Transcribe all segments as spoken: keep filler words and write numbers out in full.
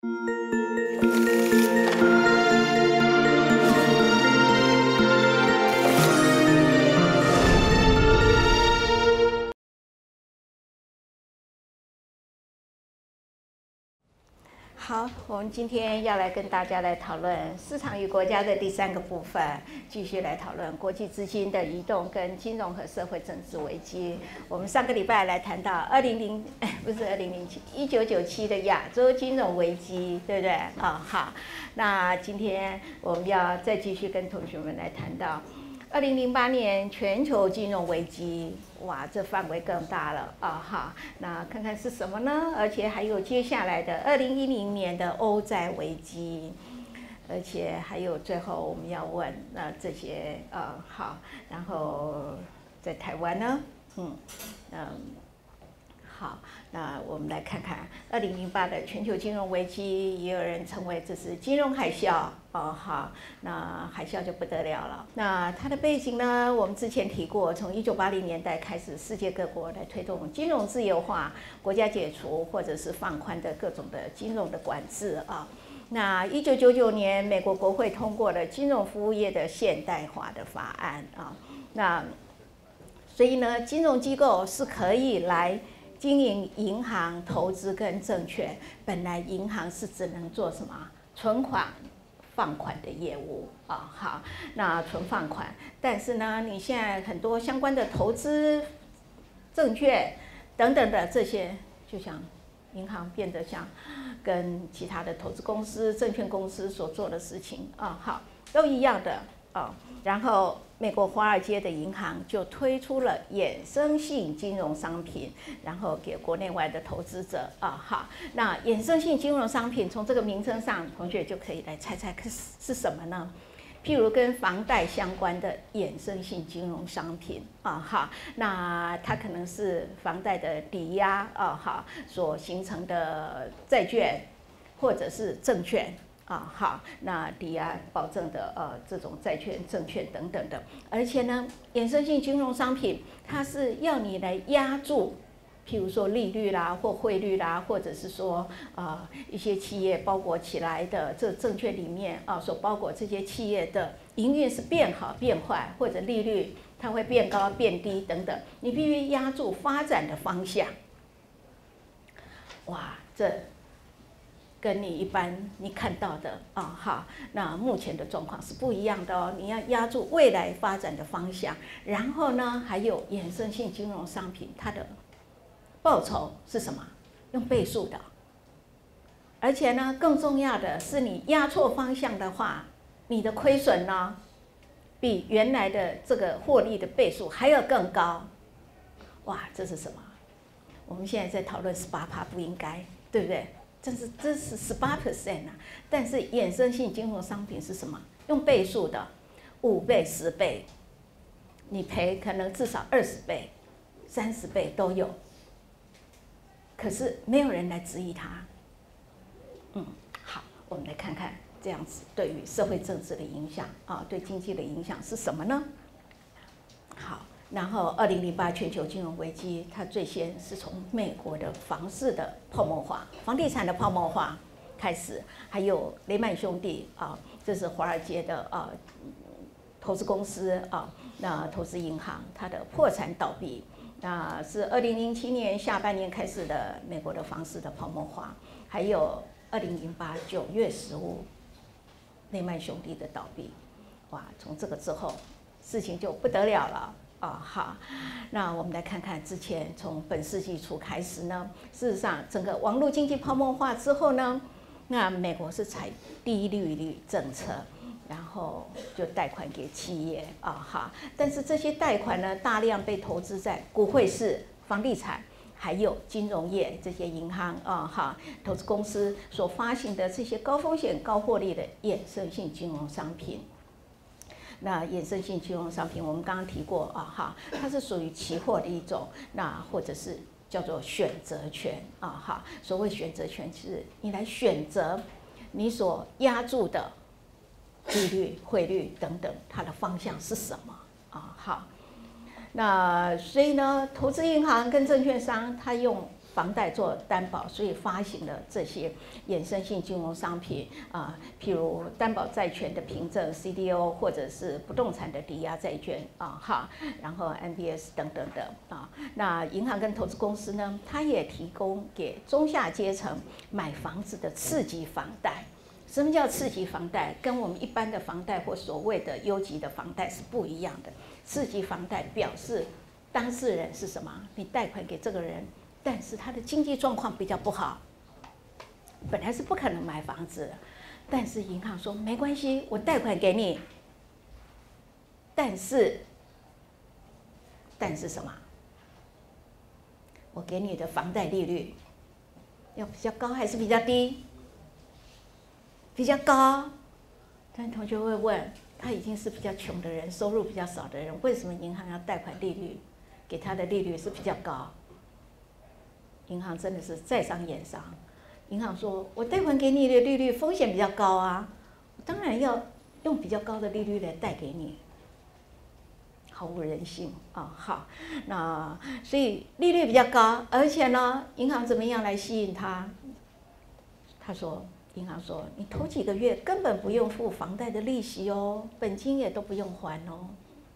好，我们今天要来跟大家来讨论市场与国家的第三个部分，继续来讨论国际资金的移动跟金融和社会政治危机。我们上个礼拜来谈到二零零，哎，不是二零零七，一九九七的亚洲金融危机，对不对？啊、哦，好，那今天我们要再继续跟同学们来谈到二零零八年全球金融危机。哇，这范围更大了啊！哈，那看看是什么呢？而且还有接下来的二零一零年的欧债危机，而且还有最后我们要问那这些呃好，然后在台湾呢，嗯嗯。好，那我们来看看二零零八的全球金融危机，也有人称为这是金融海啸哦。好，那海啸就不得了了。那它的背景呢，我们之前提过，从一九八零年代开始，世界各国来推动金融自由化，国家解除或者是放宽的各种的金融的管制啊。那一九九九年，美国国会通过了金融服务业的现代化的法案啊。那所以呢，金融机构是可以来经营银行、投资跟证券。本来银行是只能做什么存款、放款的业务啊，好，那存放款。但是呢，你现在很多相关的投资、证券等等的这些，就像银行变得像跟其他的投资公司、证券公司所做的事情啊，好，都一样的啊。然后美国华尔街的银行就推出了衍生性金融商品，然后给国内外的投资者啊，好，那衍生性金融商品从这个名称上，同学就可以来猜猜看是什么呢？譬如跟房贷相关的衍生性金融商品啊，好，那它可能是房贷的抵押啊，好，所形成的债券或者是证券。啊，好，那抵押保证的呃这种债券、证券等等的，而且呢，衍生性金融商品它是要你来押注，譬如说利率啦，或汇率啦，或者是说呃一些企业包裹起来的这证券里面啊，所包裹这些企业的营运是变好变坏，或者利率它会变高变低等等，你必须押注发展的方向。哇，这。跟你一般你看到的啊，好，那目前的状况是不一样的哦。你要押注未来发展的方向，然后呢，还有衍生性金融商品，它的报酬是什么？用倍数的。而且呢，更重要的是，你押错方向的话，你的亏损呢，比原来的这个获利的倍数还要更高。哇，这是什么？我们现在在讨论十八趴不应该，对不对？这是这是十八 percent 啊，但是衍生性金融商品是什么？用倍数的，五倍、十倍，你赔可能至少二十倍、三十倍都有。可是没有人来质疑它。嗯，好，我们来看看这样子对于社会政治的影响啊，对经济的影响是什么呢？好。然后，二零零八全球金融危机，它最先是从美国的房市的泡沫化、房地产的泡沫化开始，还有雷曼兄弟啊，这是华尔街的啊投资公司啊，那投资银行它的破产倒闭，那是二零零七年下半年开始的美国的房市的泡沫化，还有二零零八九月十五雷曼兄弟的倒闭，哇，从这个之后事情就不得了了。哦，好，那我们来看看之前从本世纪初开始呢，事实上整个网络经济泡沫化之后呢，那美国是采低利率政策，然后就贷款给企业啊，哈，但是这些贷款呢，大量被投资在股汇市、房地产，还有金融业这些银行啊，哈，投资公司所发行的这些高风险、高获利的衍生性金融商品。那衍生性金融商品，我们刚刚提过啊，哈，它是属于期货的一种，那或者是叫做选择权啊，哈。所谓选择权，是你来选择你所押注的利率、汇率等等，它的方向是什么啊？好，那所以呢，投资银行跟证券商，它用房贷做担保，所以发行了这些衍生性金融商品啊、呃，譬如担保债权的凭证 C D O， 或者是不动产的抵押债券啊哈，然后 M B S 等等的啊。那银行跟投资公司呢，它也提供给中下阶层买房子的次级房贷。什么叫次级房贷？跟我们一般的房贷或所谓的优级的房贷是不一样的。次级房贷表示当事人是什么？你贷款给这个人，但是他的经济状况比较不好，本来是不可能买房子，但是银行说没关系，我贷款给你，但是，但是什么？我给你的房贷利率要比较高还是比较低？比较高。但同学会问，他已经是比较穷的人，收入比较少的人，为什么银行要贷款利率给他的利率是比较高？银行真的是在商言商。银行说：“我贷款给你的利率风险比较高啊，当然要用比较高的利率来贷给你。”毫无人性啊、哦！好，那所以利率比较高，而且呢，银行怎么样来吸引他？他说。银行说：“你头几个月根本不用付房贷的利息哦，本金也都不用还哦，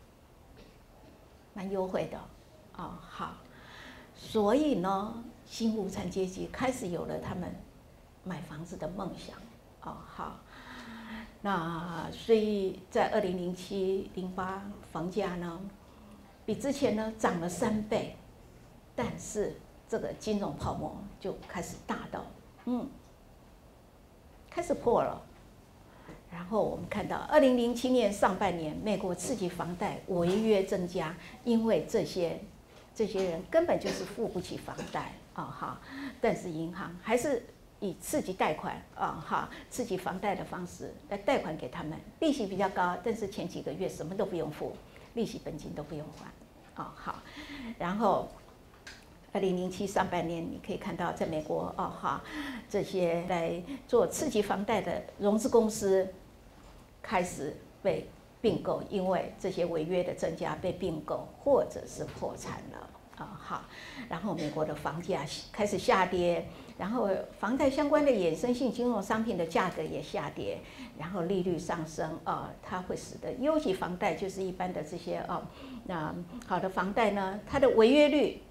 蛮优惠的啊、哦。”好，所以呢，新无产阶级开始有了他们买房子的梦想啊、哦。好，那所以在二零零七、零八房价呢，比之前呢涨了三倍，但是这个金融泡沫就开始大到嗯。开始破了，然后我们看到，二零零七年上半年，美国次级房贷违约增加，因为这些这些人根本就是付不起房贷啊哈，但是银行还是以次级贷款啊哈，次级房贷的方式来贷款给他们，利息比较高，但是前几个月什么都不用付，利息本金都不用还啊好，然后。二零零七上半年，你可以看到，在美国哦哈，这些来做次级房贷的融资公司开始被并购，因为这些违约的增加被并购，或者是破产了啊哈。然后美国的房价开始下跌，然后房贷相关的衍生性金融商品的价格也下跌，然后利率上升啊，它会使得优级房贷就是一般的这些啊，那好的房贷呢，它的违约率。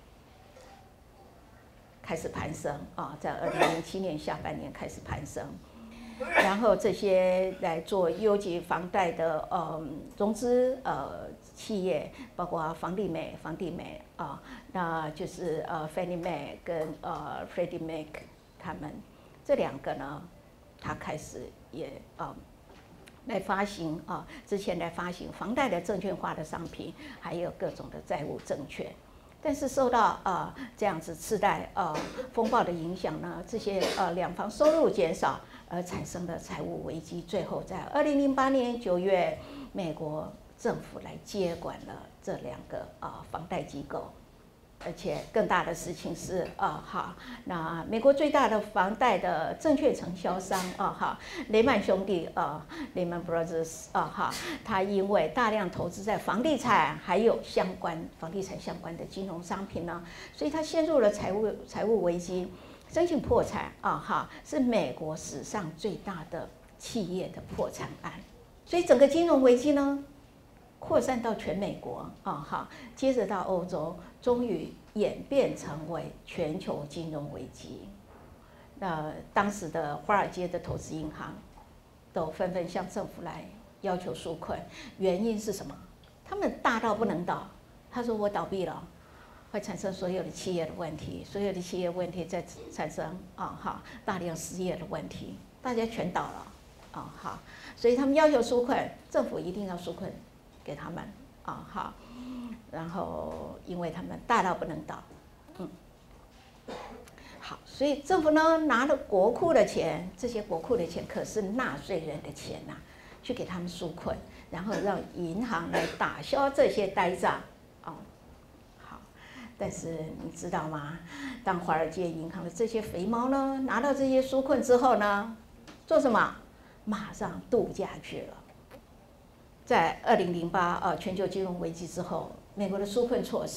开始攀升啊，在二零零七年下半年开始攀升，然后这些来做优级房贷的呃融资呃企业，包括房利美、房地美啊，那就是呃 Fannie Mae 跟呃 Freddie Mac 他们这两个呢，他开始也啊、呃、来发行啊，之前来发行房贷的证券化的商品，还有各种的债务证券。但是受到呃这样子次贷呃风暴的影响呢，这些呃两方收入减少，而产生的财务危机，最后在二零零八年九月，美国政府来接管了这两个啊、呃、房贷机构。而且更大的事情是啊哈，那美国最大的房贷的证券承销商啊哈，雷曼兄弟啊 ，Lehman Brothers 啊哈，他因为大量投资在房地产还有相关房地产相关的金融商品呢，所以他陷入了财务财务危机，申请破产啊哈，是美国史上最大的企业的破产案，所以整个金融危机呢。扩散到全美国啊哈，接着到欧洲，终于演变成为全球金融危机。那当时的华尔街的投资银行都纷纷向政府来要求纾困，原因是什么？他们大到不能倒，他说我倒闭了，会产生所有的企业的问题，所有的企业问题再产生啊哈大量失业的问题，大家全倒了啊哈，所以他们要求纾困，政府一定要纾困。给他们啊好，然后因为他们大到不能倒，嗯，好，所以政府呢拿了国库的钱，这些国库的钱可是纳税人的钱呐、啊，去给他们纾困，然后让银行来打消这些呆账，哦，好，但是你知道吗？当华尔街银行的这些肥猫呢拿到这些纾困之后呢，做什么？马上度假去了。在二零零八呃全球金融危机之后，美国的纾困措施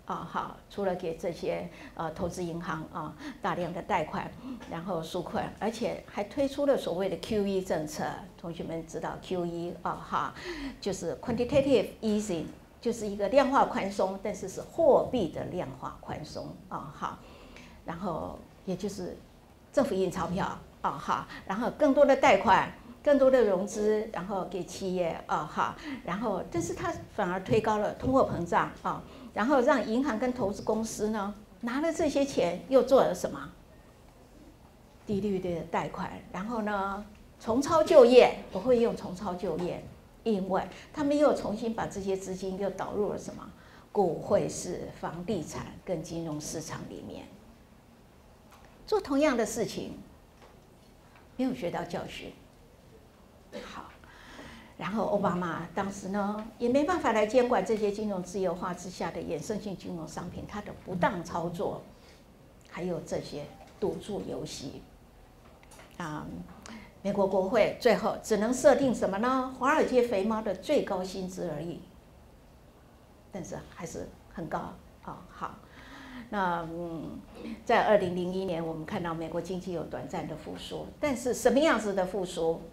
啊，好，除了给这些呃投资银行啊大量的贷款，然后纾困，而且还推出了所谓的 Q E 政策。同学们知道 Q E 啊哈，就是 quantitative easing， 就是一个量化宽松，但是是货币的量化宽松啊哈，然后也就是政府印钞票啊哈，然后更多的贷款。更多的融资，然后给企业啊哈，然后但是它反而推高了通货膨胀啊，然后让银行跟投资公司呢拿了这些钱又做了什么？低利率的贷款，然后呢重操旧业，我会用重操旧业，因为他们又重新把这些资金又导入了什么？股汇市、房地产跟金融市场里面，做同样的事情，没有学到教训。好，然后奥巴马当时呢也没办法来监管这些金融自由化之下的衍生性金融商品它的不当操作，还有这些赌注游戏。啊、嗯，美国国会最后只能设定什么呢？华尔街肥猫的最高薪资而已，但是还是很高啊、哦。好，那嗯，在二零零一年我们看到美国经济有短暂的复苏，但是什么样子的复苏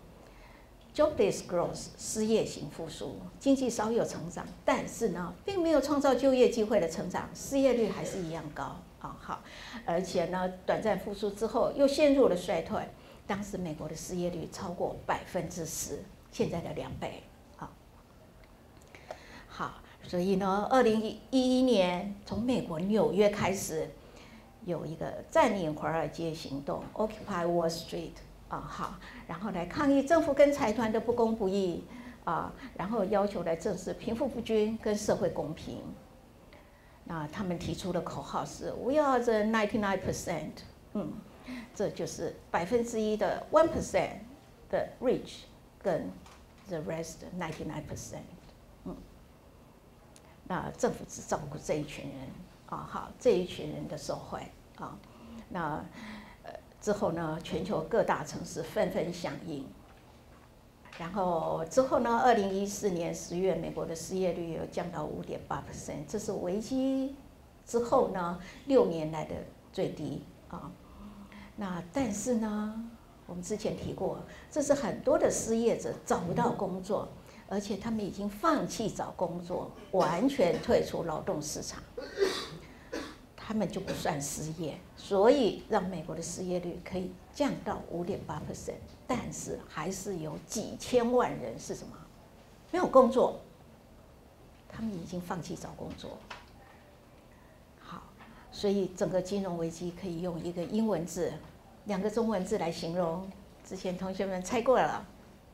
？Jobless growth， 失业型复苏，经济稍有成长，但是呢，并没有创造就业机会的成长，失业率还是一样高啊。好，而且呢，短暂复苏之后又陷入了衰退，当时美国的失业率超过百分之十，现在的两倍。好，好，所以呢，二零一一年从美国纽约开始有一个占领华尔街行动 ，Occupy Wall Street。啊，好，然后来抗议政府跟财团的不公不义啊，然后要求来正视贫富不均跟社会公平。那他们提出的口号是 "We are the ninety-nine percent"， 嗯，这就是百分之一的 one percent 的 rich 跟 the rest ninety-nine percent， 嗯，那政府只照顾这一群人啊，好，这一群人的受惠啊，那。之后呢，全球各大城市纷纷响应。然后之后呢，二零一四年十月，美国的失业率有降到五点八 percent， 这是危机之后呢六年来的最低啊。那但是呢，我们之前提过，这是很多的失业者找不到工作，而且他们已经放弃找工作，完全退出劳动市场。他们就不算失业，所以让美国的失业率可以降到五点八 percent， 但是还是有几千万人是什么？没有工作，他们已经放弃找工作。好，所以整个金融危机可以用一个英文字、两个中文字来形容。之前同学们猜过了，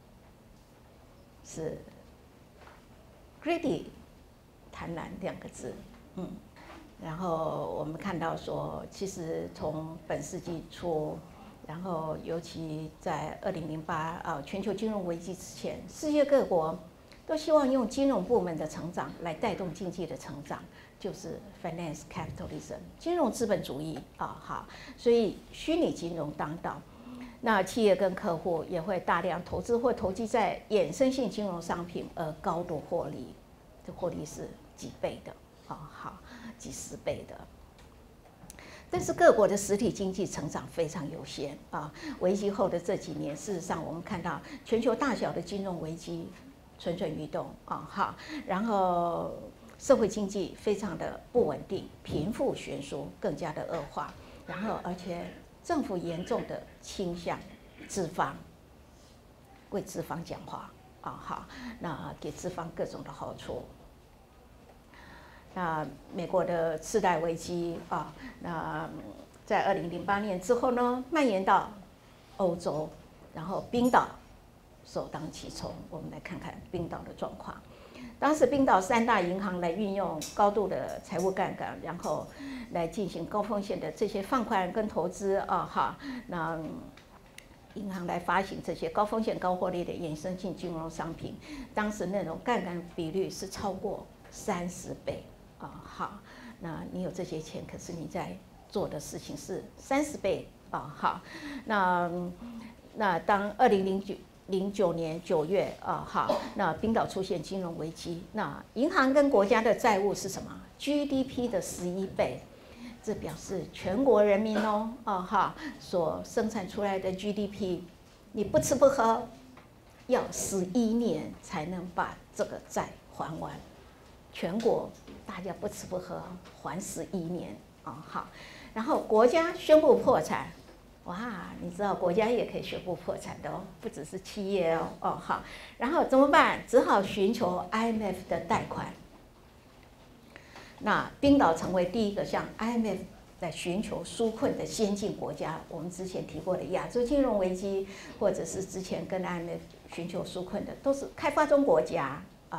是 greedy， 贪婪两个字，嗯。然后我们看到说，其实从本世纪初，然后尤其在二零零八啊全球金融危机之前，世界各国都希望用金融部门的成长来带动经济的成长，就是 finance capitalism 金融资本主义啊。好，所以虚拟金融当道，那企业跟客户也会大量投资或投机在衍生性金融商品，而高度获利，这获利是几倍的啊。好。几十倍的，但是各国的实体经济成长非常有限啊。危机后的这几年，事实上我们看到全球大小的金融危机蠢蠢欲动啊，哈，然后社会经济非常的不稳定，贫富悬殊更加的恶化，然后而且政府严重的倾向资方，为资方讲话啊，哈，那给资方各种的好处。那美国的次贷危机啊，那在二零零八年之后呢，蔓延到欧洲，然后冰岛首当其冲。我们来看看冰岛的状况。当时冰岛三大银行来运用高度的财务杠杆，然后来进行高风险的这些放款跟投资啊，哈，那银行来发行这些高风险高获利的衍生性金融商品，当时那种杠杆比率是超过三十倍。啊，好，那你有这些钱，可是你在做的事情是三十倍啊，好，那那当二零零九零九年九月啊，好，那冰岛出现金融危机，那银行跟国家的债务是什么 ？G D P 的十一倍，这表示全国人民哦，啊哈，所生产出来的 G D P， 你不吃不喝，要十一年才能把这个债还完，全国大家不吃不喝还十一年啊，好，然后国家宣布破产。哇，你知道国家也可以宣布破产的哦，不只是企业哦，哦好，然后怎么办？只好寻求 I M F 的贷款。那冰岛成为第一个向 I M F 在寻求纾困的先进国家。我们之前提过的亚洲金融危机，或者是之前跟 I M F 寻求纾困的，都是开发中国家哦。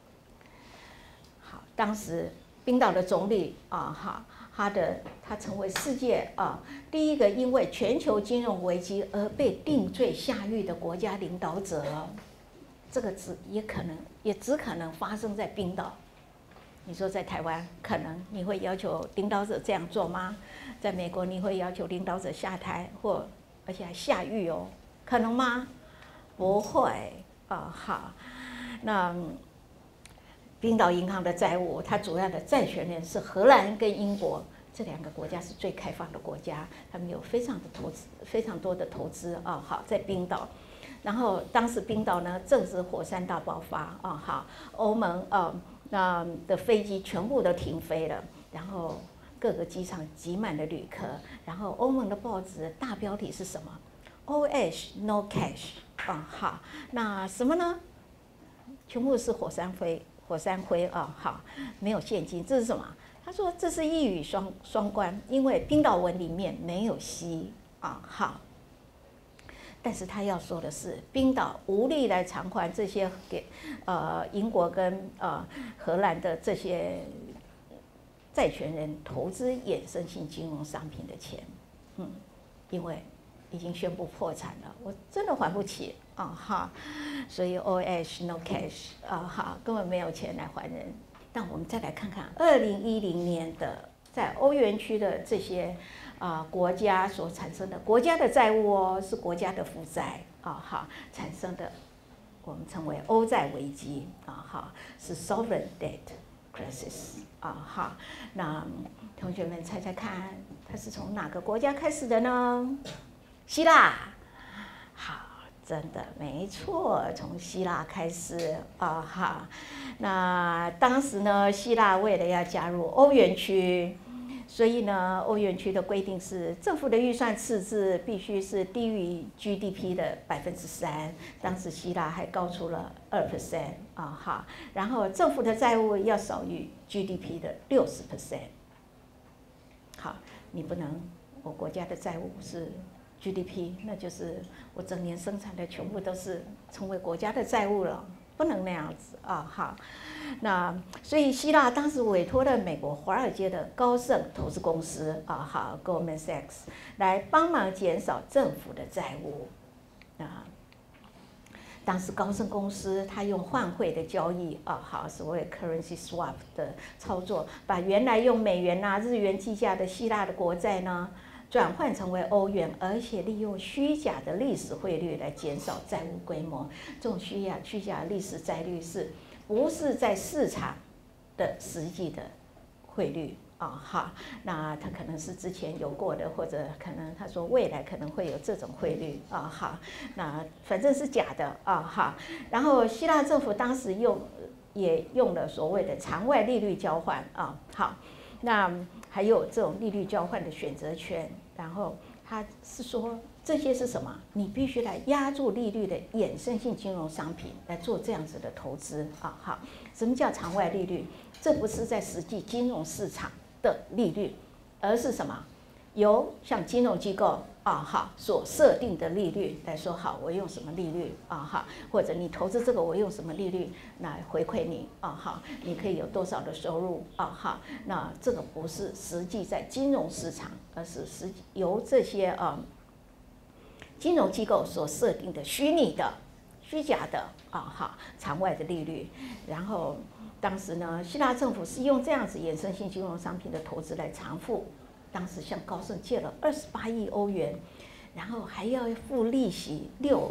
好，当时冰岛的总理啊，哈。他的他成为世界啊第一个因为全球金融危机而被定罪下狱的国家领导者，这个只也可能也只可能发生在冰岛。你说在台湾，可能你会要求领导者这样做吗？在美国，你会要求领导者下台或而且还下狱哦？可能吗？不会啊。好，那。冰岛银行的债务，它主要的债权人是荷兰跟英国，这两个国家是最开放的国家，他们有非常的投资，非常多的投资啊。好，在冰岛，然后当时冰岛呢正值火山大爆发啊。好，欧盟啊那的飞机全部都停飞了，然后各个机场挤满了旅客，然后欧盟的报纸大标题是什么 ？O H no cash 啊。好，那什么呢？全部是火山灰。火山灰啊，好，没有现金，这是什么？他说这是一语双双关，因为冰岛文里面没有西啊，好。但是他要说的是，冰岛无力来偿还这些给呃英国跟呃荷兰的这些债权人投资衍生性金融商品的钱，嗯，因为已经宣布破产了，我真的还不起。啊哈，所以 O H no cash 啊哈，根本没有钱来还人。但我们再来看看二零一零年的在欧元区的这些啊国家所产生的国家的债务哦，是国家的负债啊哈产生的，我们称为欧债危机啊哈，是 sovereign debt crisis 啊哈。那同学们猜猜看，它是从哪个国家开始的呢？希腊。好。真的没错，从希腊开始啊哈。那当时呢，希腊为了要加入欧元区，所以呢，欧元区的规定是政府的预算赤字必须是低于 G D P 的百分之三。当时希腊还高出了二 percent 啊哈。然后政府的债务要少于 G D P 的六十 percent。好，你不能，我国家的债务是。G D P 那就是我整年生产的全部都是成为国家的债务了，不能那样子啊！好，那所以希腊当时委托了美国华尔街的高盛投资公司啊，好 Goldman Sachs 来帮忙减少政府的债务啊。当时高盛公司它用换汇的交易啊，好所谓 currency swap 的操作，把原来用美元啊、日元计价的希腊的国债呢。转换成为欧元，而且利用虚假的历史汇率来减少债务规模。这种虚假虚假历史债率是不是在市场的实际的汇率啊？哈，那它可能是之前有过的，或者可能他说未来可能会有这种汇率啊？哈，那反正是假的啊？哈，然后希腊政府当时用也用了所谓的场外利率交换啊？好，那。还有这种利率交换的选择权，然后他是说这些是什么？你必须来压住利率的衍生性金融商品来做这样子的投资啊！好，什么叫场外利率？这不是在实际金融市场的利率，而是什么？由像金融机构啊哈所设定的利率来说，好，我用什么利率啊哈，或者你投资这个我用什么利率来回馈你啊哈，你可以有多少的收入啊哈，那这个不是实际在金融市场，而是实际由这些啊金融机构所设定的虚拟的、虚假的啊哈场外的利率，然后当时呢，希腊政府是用这样子衍生性金融商品的投资来偿付。当时向高盛借了二十八亿欧元，然后还要付利息六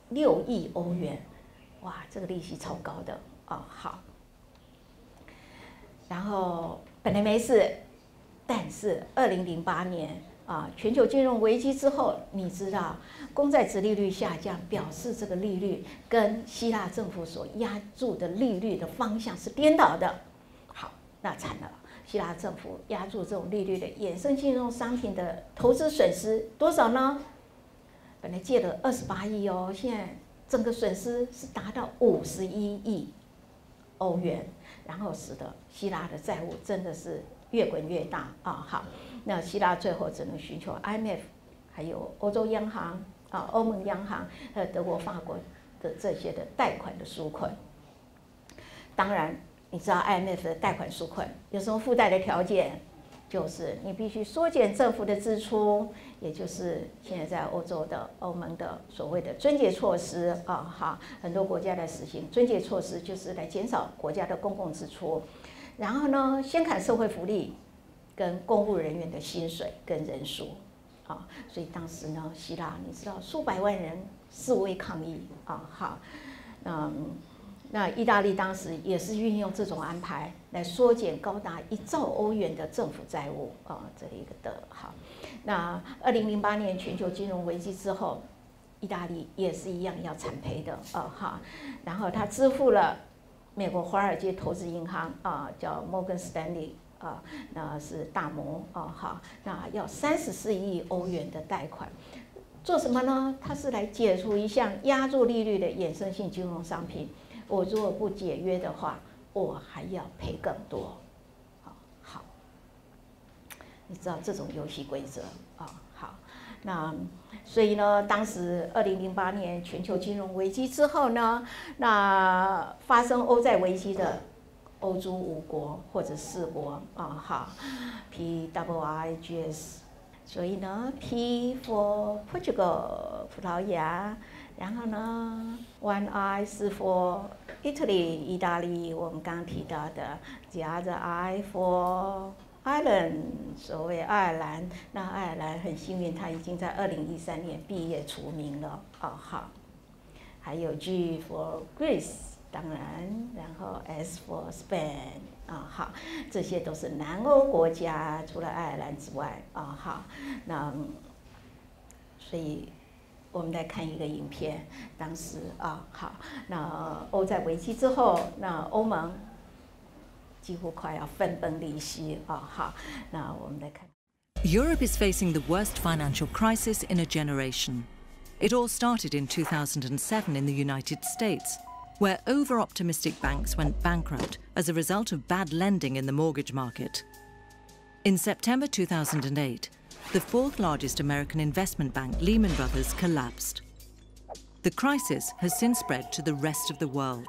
六亿欧元，哇，这个利息超高的哦。好，然后本来没事，但是二零零八年啊，全球金融危机之后，你知道公债殖利率下降，表示这个利率跟希腊政府所压住的利率的方向是颠倒的。好，那惨了。希腊政府压住这种利率的衍生金融商品的投资损失多少呢？本来借了二十八亿哦，现在整个损失是达到五十一亿欧元，然后使得希腊的债务真的是越滚越大啊！好，那希腊最后只能寻求 I M F， 还有欧洲央行啊、欧盟央行还有德国、法国的这些的贷款的纾困。当然。你知道 I M F 的贷款纾困有什么附带的条件？就是你必须缩减政府的支出，也就是现在在欧洲的、欧盟的所谓的樽节措施啊，哈，很多国家在实行樽节措施，就是来减少国家的公共支出。然后呢，先砍社会福利跟公务人员的薪水跟人数啊，所以当时呢，希腊你知道数百万人示威抗议啊，好，嗯。那意大利当时也是运用这种安排来缩减高达一兆欧元的政府债务啊，这里一个的好。那二零零八年全球金融危机之后，意大利也是一样要惨赔的啊哈。然后他支付了美国华尔街投资银行啊，叫 Morgan Stanley 啊，那是大摩啊哈，那要三十四亿欧元的贷款。做什么呢？它是来解除一项压住利率的衍生性金融商品。我如果不解约的话，我还要赔更多。好，好，你知道这种游戏规则啊？好，那所以呢，当时二零零八年全球金融危机之后呢，那发生欧债危机的欧洲五国或者四国啊，好 ，P W I G S， 所以呢 ，P for Portugal 葡萄牙。然后呢 ，One I 是 for Italy 意大利，我们刚刚提到的 ，The other I for Ireland 所谓爱尔兰。那爱尔兰很幸运，它已经在二零一三年毕业除名了。哦，好。还有 G for Greece， 当然，然后 S for Spain。啊，好，这些都是南欧国家，除了爱尔兰之外。啊，好，那所以。我们来看一个影片，当时啊，好，那欧债危机之后，那欧盟几乎快要分崩离析啊，好，那我们来看。 Europe is facing the worst financial crisis in a generation. It all started in two thousand seven in the United States, where over-optimistic banks went bankrupt as a result of bad lending in the mortgage market. In September two thousand eight, the fourth largest American investment bank, Lehman Brothers, collapsed. The crisis has since spread to the rest of the world.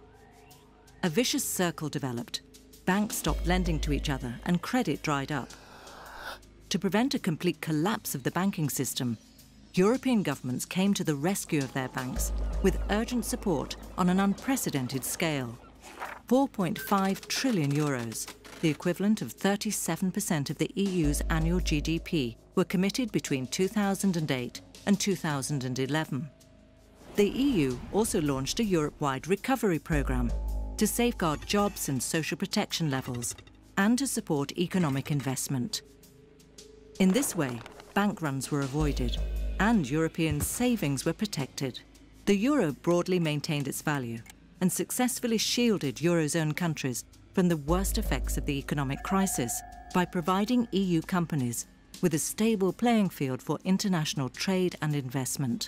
A vicious circle developed. Banks stopped lending to each other and credit dried up. To prevent a complete collapse of the banking system, European governments came to the rescue of their banks with urgent support on an unprecedented scale. four point five trillion euros, the equivalent of thirty-seven percent of the E U's annual G D P, were committed between two thousand eight and two thousand eleven. The E U also launched a Europe-wide recovery programme to safeguard jobs and social protection levels and to support economic investment. In this way, bank runs were avoided and European savings were protected. The euro broadly maintained its value and successfully shielded Eurozone countries from the worst effects of the economic crisis by providing E U companies with a stable playing field for international trade and investment.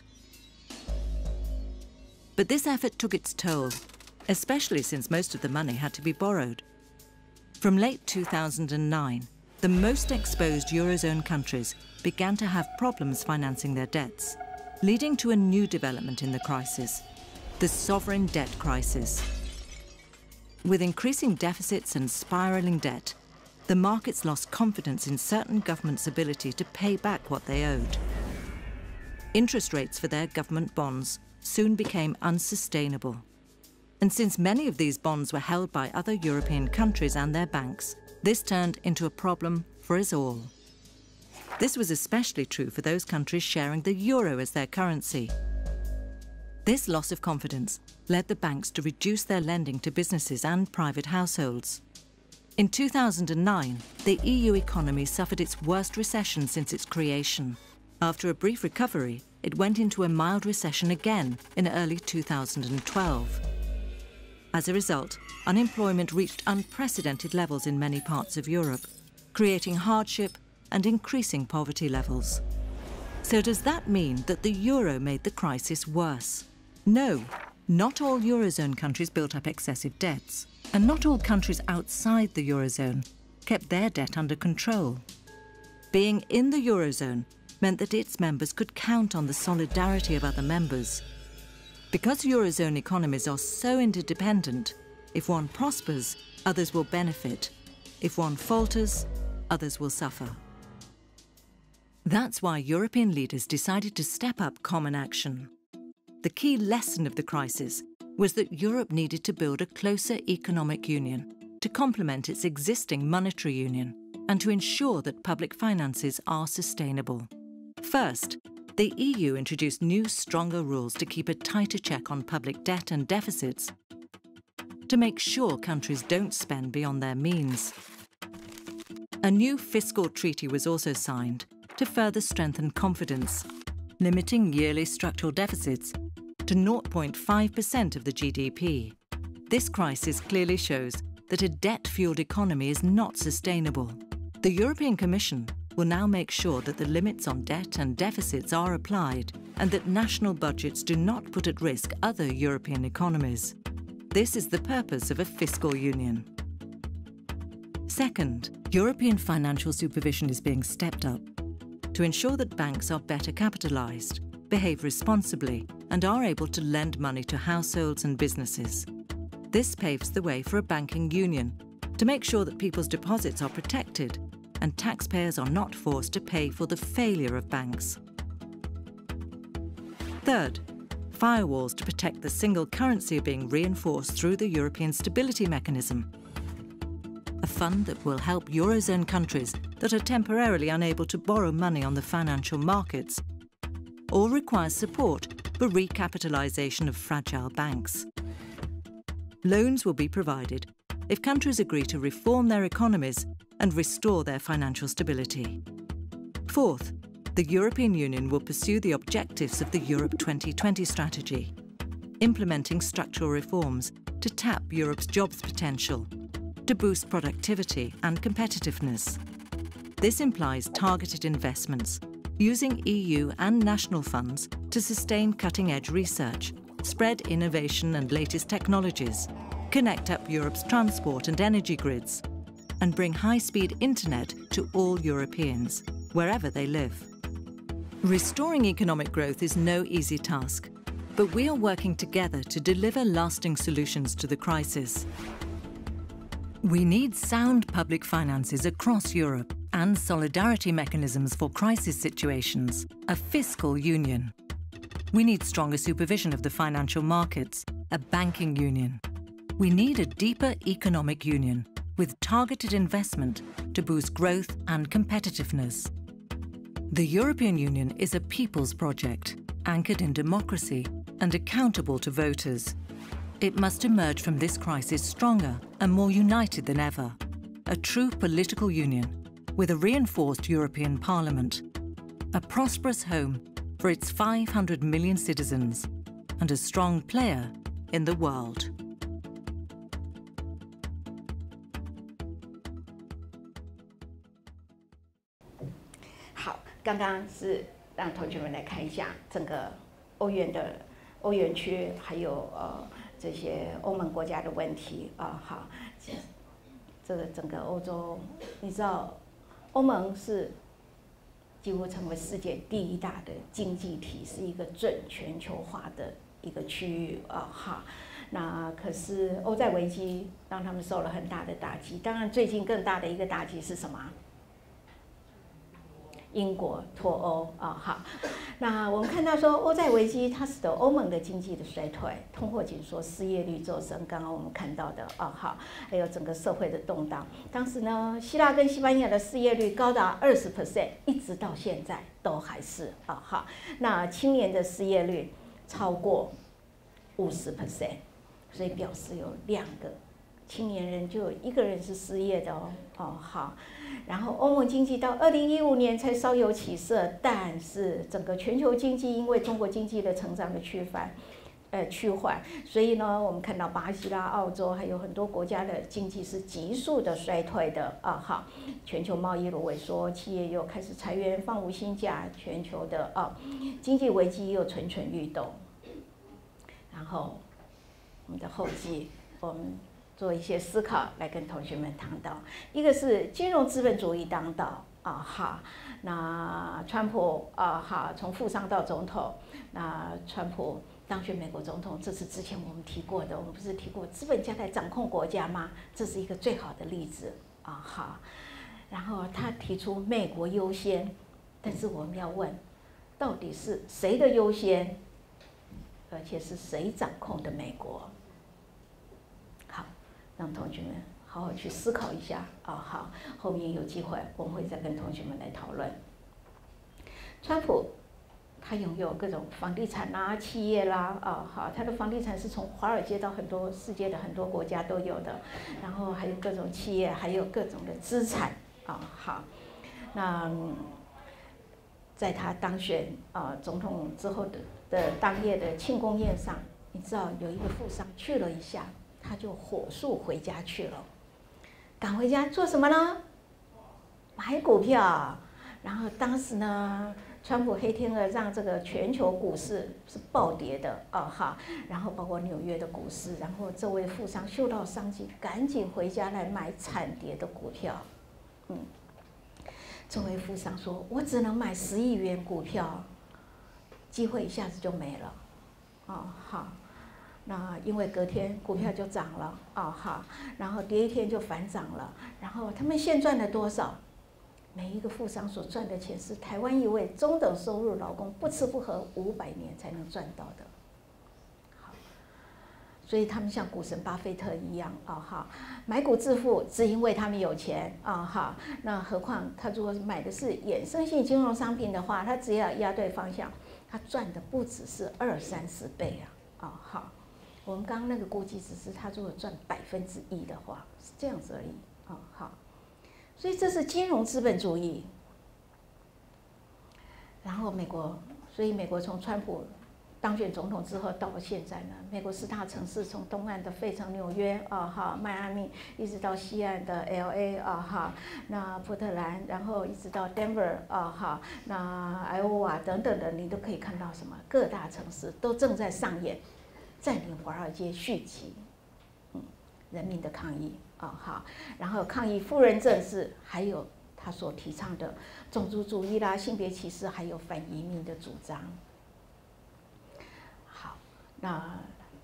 But this effort took its toll, especially since most of the money had to be borrowed. From late two thousand nine, the most exposed Eurozone countries began to have problems financing their debts, leading to a new development in the crisis, the sovereign debt crisis. With increasing deficits and spiralling debt, the markets lost confidence in certain governments' ability to pay back what they owed. Interest rates for their government bonds soon became unsustainable. And since many of these bonds were held by other European countries and their banks, this turned into a problem for us all. This was especially true for those countries sharing the euro as their currency. This loss of confidence led the banks to reduce their lending to businesses and private households. In two thousand nine, the E U economy suffered its worst recession since its creation. After a brief recovery, it went into a mild recession again in early two thousand twelve. As a result, unemployment reached unprecedented levels in many parts of Europe, creating hardship and increasing poverty levels. So does that mean that the euro made the crisis worse? No, not all Eurozone countries built up excessive debts, and not all countries outside the Eurozone kept their debt under control. Being in the Eurozone meant that its members could count on the solidarity of other members. Because Eurozone economies are so interdependent, if one prospers, others will benefit. If one falters, others will suffer. That's why European leaders decided to step up common action. The key lesson of the crisis was that Europe needed to build a closer economic union to complement its existing monetary union and to ensure that public finances are sustainable. First, the E U introduced new, stronger rules to keep a tighter check on public debt and deficits, to make sure countries don't spend beyond their means. A new fiscal treaty was also signed to further strengthen confidence, limiting yearly structural deficits to zero point five percent of the G D P. This crisis clearly shows that a debt-fueled economy is not sustainable. The European Commission will now make sure that the limits on debt and deficits are applied and that national budgets do not put at risk other European economies. This is the purpose of a fiscal union. Second, European financial supervision is being stepped up to ensure that banks are better capitalised, behave responsibly, and are able to lend money to households and businesses. This paves the way for a banking union to make sure that people's deposits are protected and taxpayers are not forced to pay for the failure of banks. Third, firewalls to protect the single currency are being reinforced through the European Stability Mechanism, a fund that will help Eurozone countries that are temporarily unable to borrow money on the financial markets or require support for recapitalisation of fragile banks. Loans will be provided if countries agree to reform their economies and restore their financial stability. Fourth, the European Union will pursue the objectives of the Europe twenty twenty strategy, implementing structural reforms to tap Europe's jobs potential, to boost productivity and competitiveness. This implies targeted investments, using E U and national funds to sustain cutting-edge research, spread innovation and latest technologies, connect up Europe's transport and energy grids, and bring high-speed internet to all Europeans, wherever they live. Restoring economic growth is no easy task, but we are working together to deliver lasting solutions to the crisis. We need sound public finances across Europe and solidarity mechanisms for crisis situations, a fiscal union. We need stronger supervision of the financial markets, a banking union. We need a deeper economic union with targeted investment to boost growth and competitiveness. The European Union is a people's project, anchored in democracy and accountable to voters. It must emerge from this crisis stronger and more united than ever, a true political union with a reinforced European Parliament, a prosperous home for its five hundred million citizens, and a strong player in the world. 好，刚刚是让同学们来看一下整个欧元的欧元区，还有呃这些欧盟国家的问题啊。好，这个整个欧洲，你知道，欧盟是几乎成为世界第一大的经济体，是一个准全球化的一个区域啊。哈，那可是欧债危机让他们受了很大的打击。当然，最近更大的一个打击是什么？英国脱欧啊，好，那我们看到说欧债危机它使得欧盟的经济的衰退，通货紧缩，失业率骤升，刚刚我们看到的啊，好，还有整个社会的动荡。当时呢，希腊跟西班牙的失业率高达二十 percent， 一直到现在都还是啊，好，那青年的失业率超过五十 percent， 所以表示有两个青年人就有一个人是失业的哦。哦，好。然后欧盟经济到二零一五年才稍有起色，但是整个全球经济因为中国经济的成长的趋缓，呃趋缓，所以呢，我们看到巴西啦、澳洲还有很多国家的经济是急速的衰退的啊。好，全球贸易的萎缩，企业又开始裁员、放无薪假，全球的啊经济危机又蠢蠢欲动。然后我们的后记，我们做一些思考来跟同学们谈到，一个是金融资本主义当道啊哈，那川普啊哈从副商到总统，那川普当选美国总统，这是之前我们提过的，我们不是提过资本家在掌控国家吗？这是一个最好的例子啊哈。然后他提出美国优先，但是我们要问，到底是谁的优先，而且是谁掌控的美国？好，让同学们好好去思考一下啊。好，后面有机会我们会再跟同学们来讨论。川普他拥有各种房地产啦、企业啦，啊，好，他的房地产是从华尔街到很多世界的很多国家都有的，然后还有各种企业，还有各种的资产啊。好，那在他当选啊总统之后的的当夜的庆功宴上，你知道有一个富商去了一下，他就火速回家去了，赶回家做什么呢？买股票。然后当时呢，川普黑天鹅让这个全球股市是暴跌的啊哈，然后包括纽约的股市，然后这位富商嗅到商机，赶紧回家来买惨跌的股票。嗯，这位富商说：“我只能买十亿元股票，机会一下子就没了。”哦，好，那因为隔天股票就涨了啊哈，然后跌一天就反涨了，然后他们现赚了多少？每一个富商所赚的钱是台湾一位中等收入劳工不吃不喝五百年才能赚到的。好，所以他们像股神巴菲特一样啊哈，买股致富只因为他们有钱啊哈。那何况他如果买的是衍生性金融商品的话，他只要押对方向，他赚的不只是二三十倍啊啊好。我们刚刚那个估计只是他如果赚百分之一的话，是这样子而已啊好。所以这是金融资本主义。然后美国，所以美国从川普当选总统之后到现在呢，美国四大城市从东岸的费城、纽约啊哈、迈阿密，一直到西岸的 L A 啊哈，那波特兰，然后一直到 Denver 啊哈，那艾奥瓦等等的，你都可以看到什么？各大城市都正在上演占领华尔街续集，嗯，人民的抗议。啊好，然后抗议富人政治，还有他所提倡的种族主义啦、性别歧视，还有反移民的主张。好，那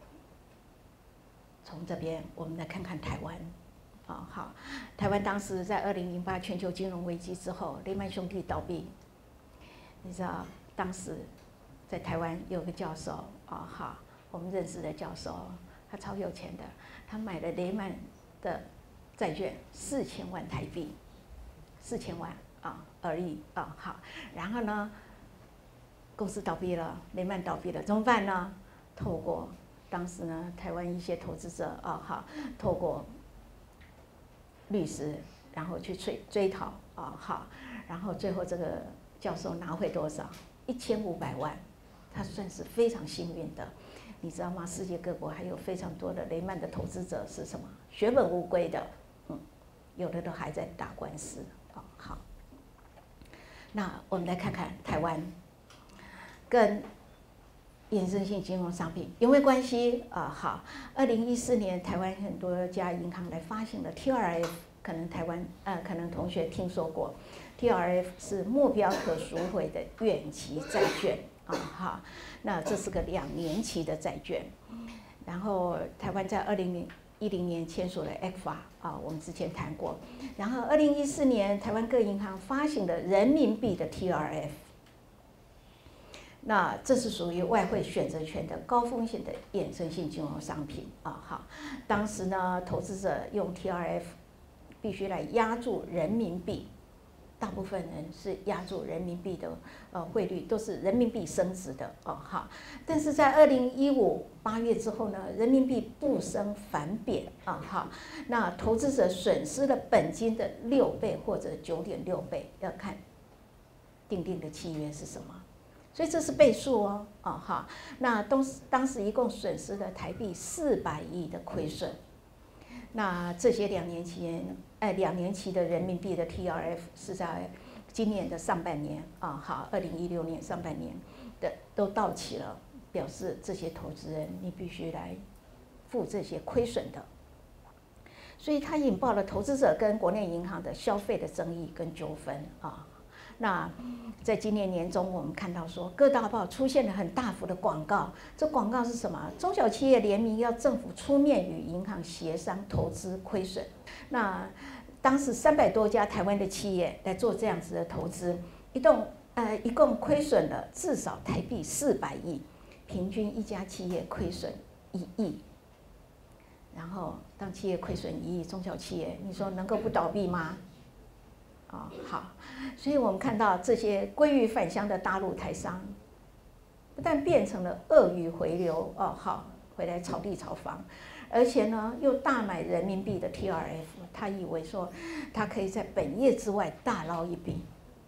从这边我们来看看台湾。啊好，台湾当时在二零零八全球金融危机之后，雷曼兄弟倒闭，你知道当时在台湾有个教授啊好，我们认识的教授，他超有钱的，他买了雷曼的债券四千万台币，四千万啊而已啊好，然后呢，公司倒闭了，雷曼倒闭了，怎么办呢？透过当时呢，台湾一些投资者啊好，透过律师，然后去追追讨啊好，然后最后这个教授拿回多少？一千五百万，他算是非常幸运的。你知道吗？世界各国还有非常多的雷曼的投资者是什么？血本无归的，嗯，有的都还在打官司啊。好，那我们来看看台湾跟衍生性金融商品有没有关系啊？好，二零一四年台湾很多家银行来发行了 T R F， 可能台湾呃可能同学听说过 ，T R F 是目标可赎回的远期债券。啊哈，那这是个两年期的债券，然后台湾在二零一零年签署了 E C F A 啊，我们之前谈过，然后二零一四年台湾各银行发行了人民币的 T R F， 那这是属于外汇选择权的高风险的衍生性金融商品啊哈，当时呢，投资者用 T R F 必须来押注人民币。 大部分人是押注人民币的，呃，汇率都是人民币升值的哦，哈。但是在二零一五八月之后呢，人民币不升反贬啊，哈。那投资者损失了本金的六倍或者九点六倍，要看订定的契约是什么。所以这是倍数哦，啊哈。那当时当时一共损失了台币四百亿的亏损。那这些两年期，哎，两年期的人民币的 T R F 是在今年的上半年啊，好，二零一六年上半年的都到期了，表示这些投资人你必须来付这些亏损的，所以它引爆了投资者跟国内银行的消费的争议跟纠纷啊。那在今年年中，我们看到说各大报出现了很大幅的广告，这广告是什么？中小企业联名要政府出面与银行协商投资亏损。那当时三百多家台湾的企业来做这样子的投资，一共呃一共亏损了至少台币四百亿，平均一家企业亏损一亿。然后当企业亏损一亿，中小企业你说能够不倒闭吗？哦，好，所以我们看到这些归于返乡的大陆台商，不但变成了鳄鱼回流，哦，好，回来炒地炒房，而且呢又大买人民币的 T R F， 他以为说他可以在本业之外大捞一笔。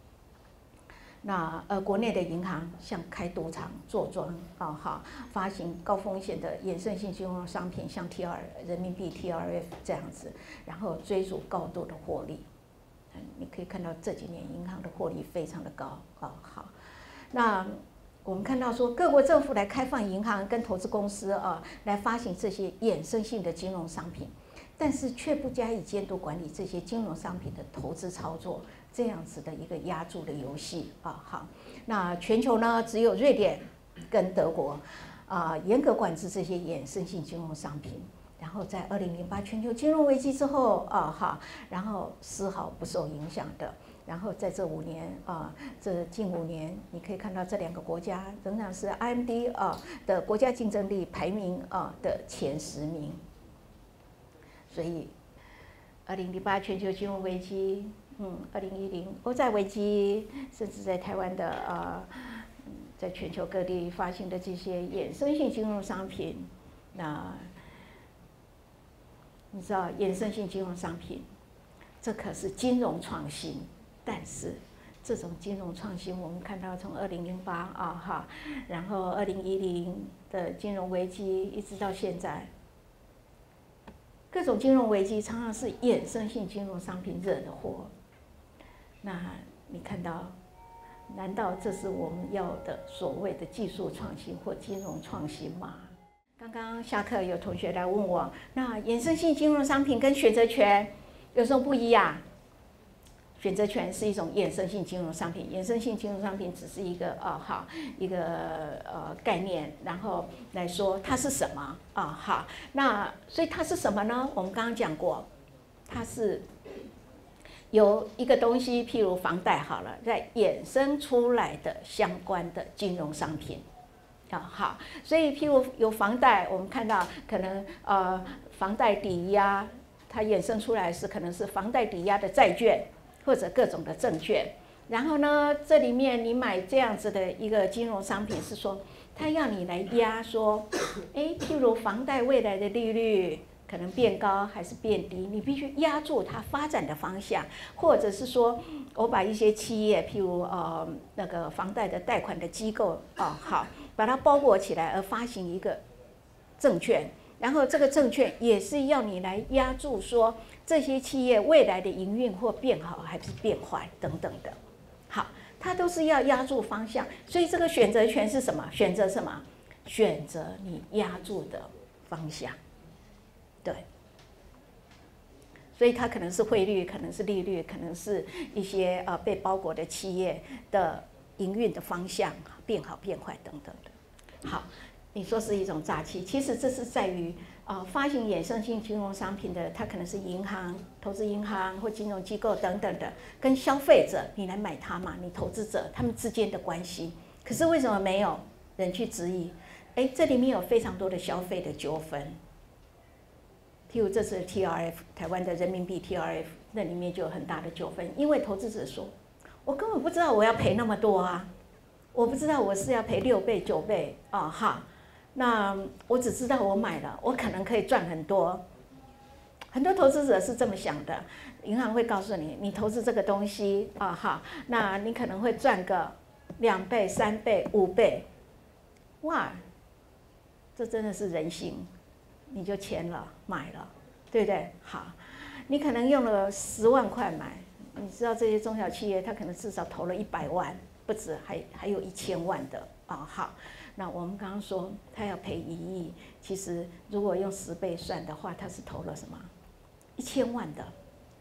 那呃，国内的银行像开赌场、坐庄啊，哈，发行高风险的衍生性金融商品，像 T R 人民币 T R F 这样子，然后追逐高度的获利。你可以看到这几年银行的获利非常的高啊，好，那我们看到说各国政府来开放银行跟投资公司啊，来发行这些衍生性的金融商品，但是却不加以监督管理这些金融商品的投资操作，这样子的一个押注的游戏啊，好，那全球呢只有瑞典跟德国啊严格管制这些衍生性金融商品。然后在二零零八全球金融危机之后啊，哈，然后丝毫不受影响的。然后在这五年啊，这近五年，你可以看到这两个国家仍然是 I M D 啊的国家竞争力排名啊的前十名。所以，二零零八全球金融危机，嗯，二零一零欧债危机，甚至在台湾的啊，在全球各地发行的这些衍生性金融商品，那。你知道衍生性金融商品，这可是金融创新。但是这种金融创新，我们看到从二零零八啊哈，然后二零一零的金融危机，一直到现在，各种金融危机常常是衍生性金融商品惹的祸。那你看到，难道这是我们要的所谓的技术创新或金融创新吗？刚刚下课有同学来问我，那衍生性金融商品跟选择权有什么不一样？选择权是一种衍生性金融商品，衍生性金融商品只是一个啊好一个呃概念，然后来说它是什么啊好，那所以它是什么呢？我们刚刚讲过，它是由一个东西，譬如房贷好了，再衍生出来的相关的金融商品。啊，好，所以譬如有房贷，我们看到可能呃房贷抵押，它衍生出来是可能是房贷抵押的债券或者各种的证券。然后呢，这里面你买这样子的一个金融商品，是说它要你来押说，哎，譬如房贷未来的利率可能变高还是变低，你必须押注它发展的方向，或者是说我把一些企业，譬如呃那个房贷的贷款的机构哦，好。把它包裹起来，而发行一个证券，然后这个证券也是要你来押注，说这些企业未来的营运或变好还是变坏等等的。好，它都是要押注方向，所以这个选择权是什么？选择什么？选择你押注的方向。对，所以它可能是汇率，可能是利率，可能是一些呃被包裹的企业的营运的方向。变好变坏等等的，好，你说是一种诈欺，其实这是在于呃发行衍生性金融商品的，它可能是银行、投资银行或金融机构等等的，跟消费者你来买它嘛，你投资者他们之间的关系。可是为什么没有人去质疑？哎，这里面有非常多的消费的纠纷，譬如这次 T R F 台湾的人民币 T R F 那里面就有很大的纠纷，因为投资者说我根本不知道我要赔那么多啊，我不知道我是要赔六倍九倍啊哈，那我只知道我买了，我可能可以赚很多。很多投资者是这么想的，银行会告诉你，你投资这个东西啊哈，那你可能会赚个两倍、三倍、五倍，哇，这真的是人性，你就签了买了，对不对？好，你可能用了十万块买，你知道这些中小企业，它可能至少投了一百万，不止，还还有一千万的啊。好，那我们刚刚说他要赔一亿，其实如果用十倍算的话，他是投了什么？一千万的，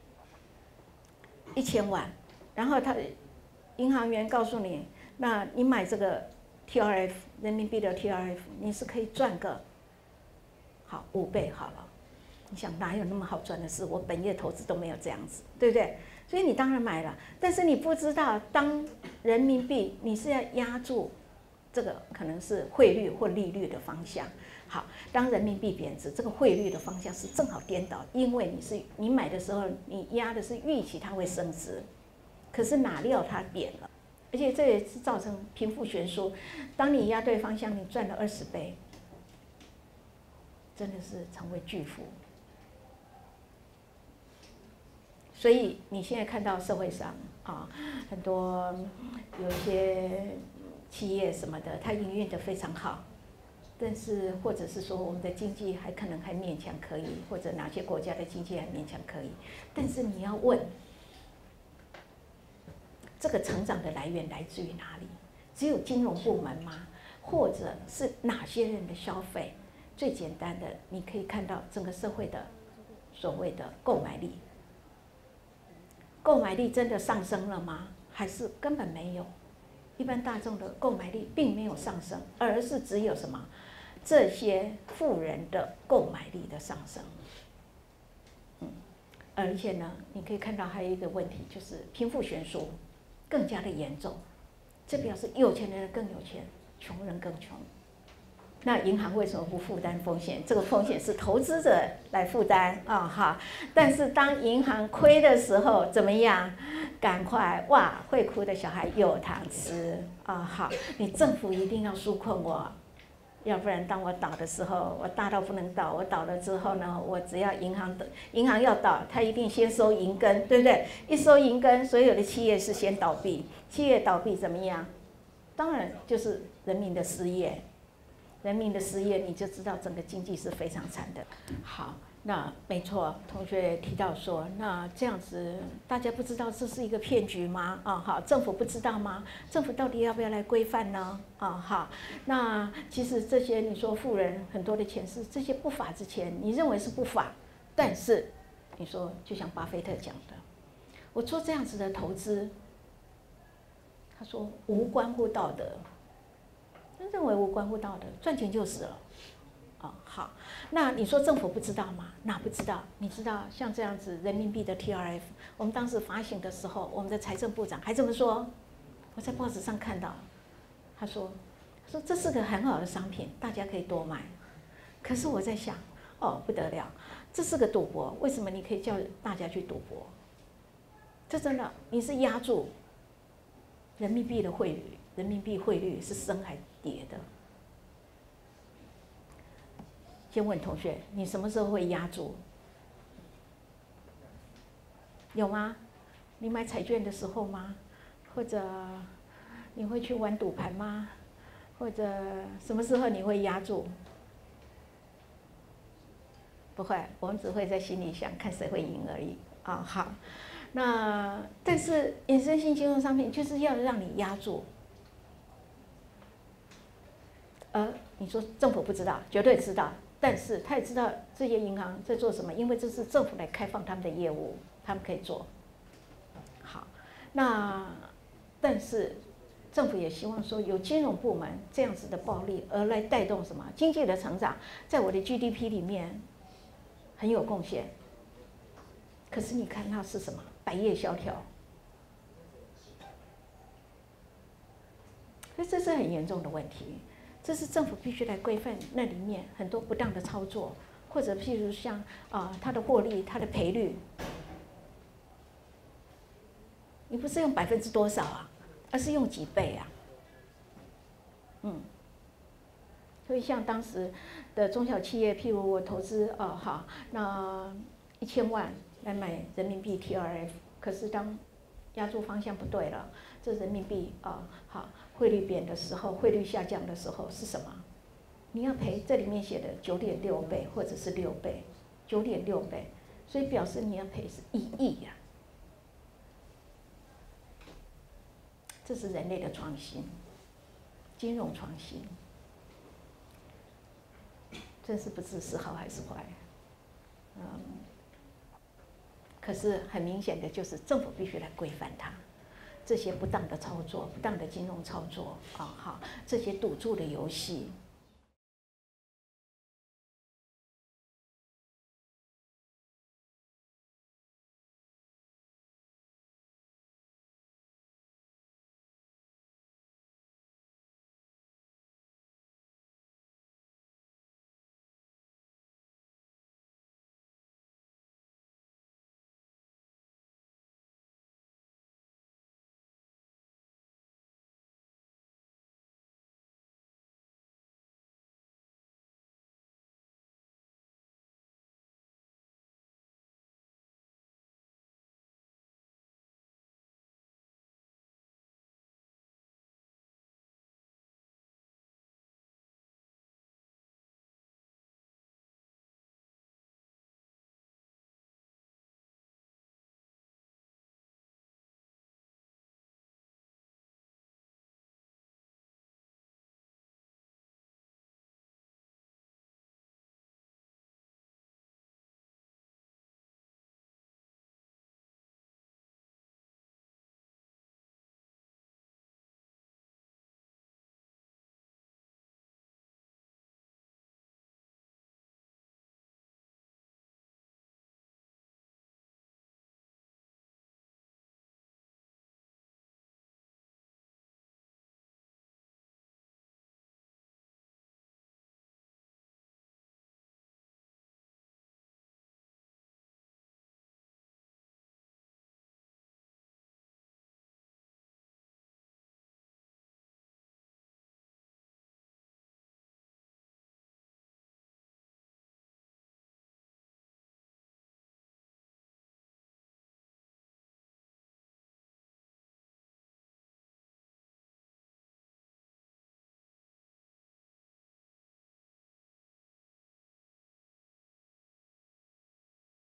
一千万，然后他银行员告诉你，那你买这个 T R F 人民币的 T R F， 你是可以赚个好五倍好了。你想哪有那么好赚的事？我本业投资都没有这样子，对不对？所以你当然买了，但是你不知道，当人民币你是要压住这个可能是汇率或利率的方向。好，当人民币贬值，这个汇率的方向是正好颠倒，因为你是你买的时候，你压的是预期它会升值，可是哪料它贬了，而且这也是造成贫富悬殊。当你压对方向，你赚了二十倍，真的是成为巨富。所以你现在看到社会上啊，很多有一些企业什么的，它营运得非常好。但是，或者是说我们的经济还可能还勉强可以，或者哪些国家的经济还勉强可以。但是你要问，这个成长的来源来自于哪里？只有金融部门吗？或者是哪些人的消费？最简单的，你可以看到整个社会的所谓的购买力。购买力真的上升了吗？还是根本没有？一般大众的购买力并没有上升，而是只有什么？这些富人的购买力的上升。嗯，而且呢，你可以看到还有一个问题，就是贫富悬殊更加的严重。这表示有钱人更有钱，穷人更穷。那银行为什么不负担风险？这个风险是投资者来负担啊哈。但是当银行亏的时候，怎么样？赶快哇，会哭的小孩有糖吃啊！好，你政府一定要纾困我，要不然当我倒的时候，我大到不能倒。我倒了之后呢，我只要银行的银行要倒，他一定先收银根，对不对？一收银根，所有的企业是先倒闭。企业倒闭怎么样？当然就是人民的失业。人民的失业，你就知道整个经济是非常惨的。好，那没错，同学提到说，那这样子大家不知道这是一个骗局吗？啊，好，政府不知道吗？政府到底要不要来规范呢？啊，好，那其实这些你说富人很多的钱是这些不法之钱，你认为是不法，但是你说就像巴菲特讲的，我做这样子的投资，他说无关乎道德。认为无关乎道德，赚钱就是了。哦，好，那你说政府不知道吗？哪不知道？你知道像这样子人民币的 T R F， 我们当时发行的时候，我们的财政部长还这么说，我在报纸上看到，他说，他说这是个很好的商品，大家可以多买。可是我在想，哦不得了，这是个赌博，为什么你可以叫大家去赌博？这真的，你是压住人民币的汇率，人民币汇率是升还跌的。先问同学，你什么时候会压住？有吗？你买彩券的时候吗？或者你会去玩赌盘吗？或者什么时候你会压住？不会，我们只会在心里想，看谁会赢而已。啊、哦，好。那但是衍生性金融商品就是要让你压住。而你说政府不知道，绝对知道，但是他也知道这些银行在做什么，因为这是政府来开放他们的业务，他们可以做。好，那但是政府也希望说有金融部门这样子的暴利，而来带动什么经济的成长，在我的 G D P 里面很有贡献。可是你看它是什么？百业萧条，所以这是很严重的问题。这是政府必须来规范那里面很多不当的操作，或者譬如像啊它的获利、它的赔率。 你不是用百分之多少啊，而是用几倍啊。嗯，所以像当时的中小企业，譬如我投资哦好，那一千万来买人民币 T R F， 可是当押注方向不对了，这人民币啊好汇率贬的时候，汇率下降的时候是什么？你要赔这里面写的九点六倍或者是六倍，九点六倍，所以表示你要赔是一亿呀。这是人类的创新，金融创新，真是不知是好还是坏。嗯，可是很明显的就是政府必须来规范它。这些不当的操作、不当的金融操作啊，好，这些赌注的游戏